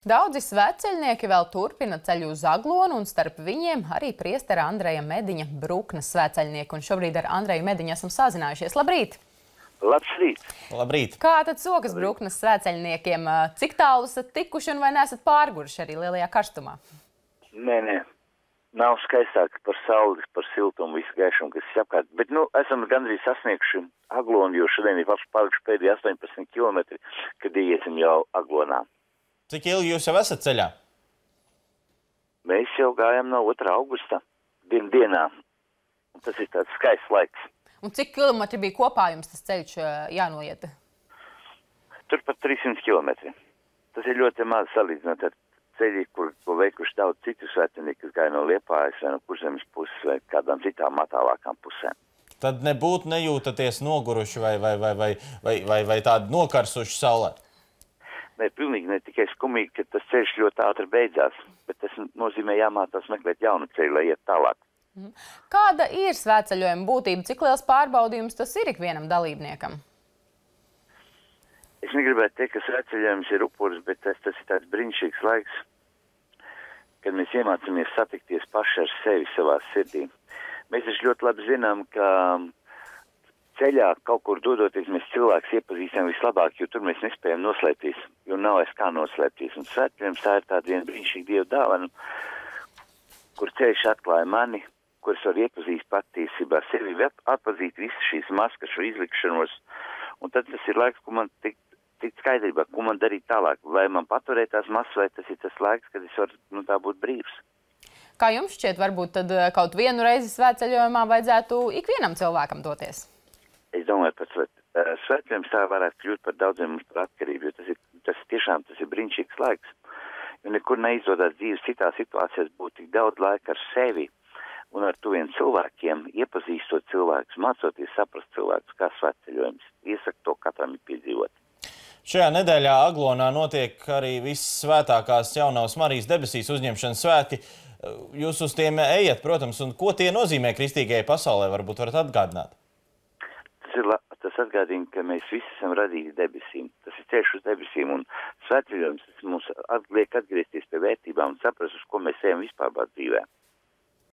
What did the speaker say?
Daudzi svētceļnieki vēl turpina ceļu uz Aglonu, un starp viņiem arī priestera Andreja Mediņa Bruknes svētceļnieki. Un šobrīd ar Andreju Mediņu esam sazinājušies. Labrīt! Labrīt! Labrīt! Kā tad sokas Bruknes svētceļniekiem? Cik tālu esat tikuši un vai neesat pārguruši arī lielajā karstumā? Nē. Nav skaistāk par sauli, par siltumu, visu gaišumu, kas ir apkārt. Bet, esam gandrīz sasniegši Aglonu, jo šodien ir palikuši pēdējie 18 kilometri, kad iesim jau Aglonā. Cik ilgi jūs jau esat ceļā? Mēs jau gājām no 2. augusta dienā. Un tas ir tāds skaists laiks. Un cik kilometri bija kopā jums tas ceļš jānoiet? Turpat 300 kilometri. Tas ir ļoti maz salīdzinot ar ceļi, ko veikuši daudz citu svētceļnieku, kas gāja no Liepājas vai no Kurzemes puses vai kādām citām attālākām pusēm. Tad nebūtu nejūtaties noguruši vai tādi nokarsuši saulē? Nē, pilnīgi ne tikai skumīgi, ka tas ceļš ļoti ātri beidzās, bet tas nozīmē jāmācās meklēt jaunu ceļu, lai iet tālāk. Kāda ir svētceļojuma būtība? Cik liels pārbaudījums tas ir ikvienam dalībniekam? Es negribētu teikt, ka svētceļojums ir upuris, bet tas ir tāds brīnišķīgs laiks, kad mēs iemācāmies satikties paši ar sevi savā sirdī. Mēs taču ļoti labi zinām, ka ceļā kaut kur dodoties, mēs cilvēks iepazīstam vislabāk, jo tur mēs nespējam noslēpties, jo nav aiz kā noslēpties. Un svētceļojums tā ir tāda viena brīnišķīga Dieva dāvana, kur ceļš atklāja mani, kur es varu iepazīt patiesībā sevi, atpazīt visas šīs maskas, šo izlikšanos. Un tad tas ir laiks, ko man tikt skaidrībā, ko man darīt tālāk. Vai man paturēt tās masas, vai tas ir tas laiks, kad es varu tā būt brīvs. Kā jums šķiet, varbūt tad kaut vienu reizi svētceļojumā vajadzētu ikvienam cilvēkam doties? Es domāju, ka svētceļojums tā varētu kļūt par daudziem mums par atkarību, jo tas ir brīnišķīgs laiks. Jo nekur neizdodas dzīves citās situācijās būt tik daudz laika ar sevi un ar tuviem cilvēkiem, iepazīstot cilvēkus, mācoties saprast cilvēkus, kā svētceļojums. Iesaku to katram piedzīvot. Šajā nedēļā Aglonā notiek arī vissvētākās Jaunavas Marijas debesīs uzņemšanas svētki. Jūs uz tiem ejat, protams, un ko tie nozīmē kristīgajai pasaulē, varbūt varat atgādināt? Tas atgādina, ka mēs visi esam radīti debesīm. Tas ir ceļš uz debesīm, un svētceļojums mums liek atgriezties pie vērtībām un saprast, uz ko mēs ejam vispār dzīvē.